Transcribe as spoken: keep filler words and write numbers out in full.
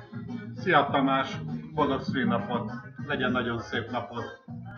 Szia Tamás, boldog szülinapot, legyen nagyon szép napod!